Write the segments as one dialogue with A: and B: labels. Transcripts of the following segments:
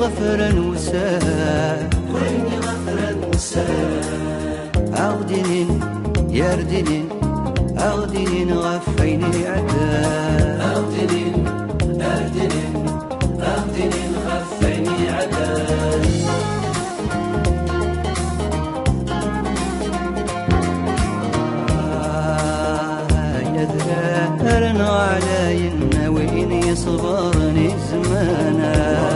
A: غفرا وسام عودين يردين عودين غفيني عدا عودين يردين عودين غفيني عدا يذرن علينا وين يصبرني زمانا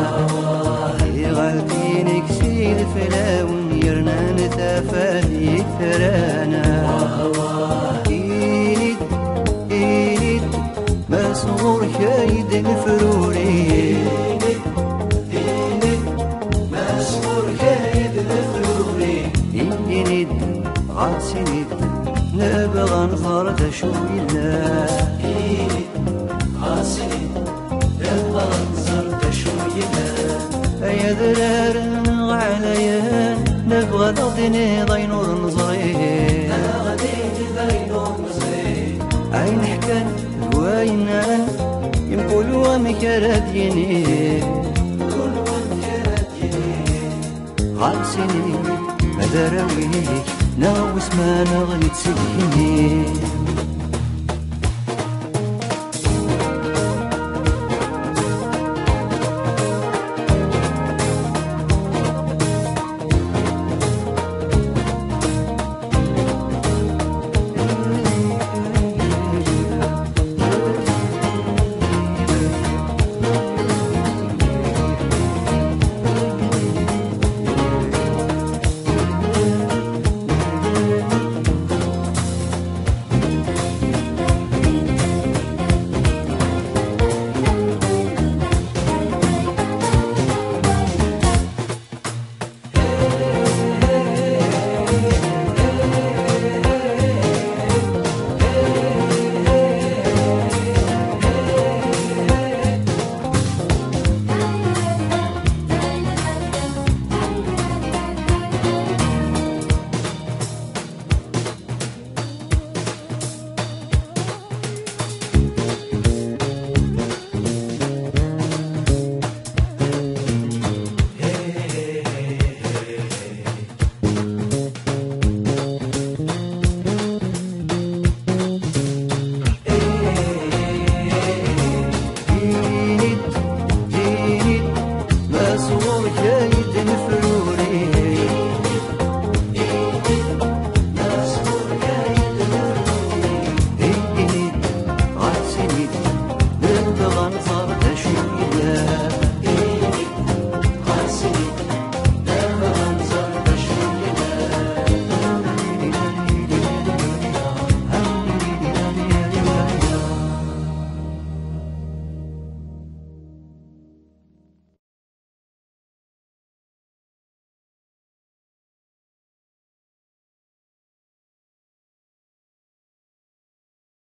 A: يغلبيني كسيد فلاون يرنا نتفادي ثرانا إينيد إينيد مسغور كايد الفروري إينيد مسغور كايد الفروري إينيد عاسينيد نبغى نخرج شوينا إينيد عاسينيد نبغى نخرج شوينا يا ذرار عليا نبغى ضدني ضي نور نظري عين حكان وينان ينقول ومكرديني غالسيني ما دراويك ناوس ما نغني تسيني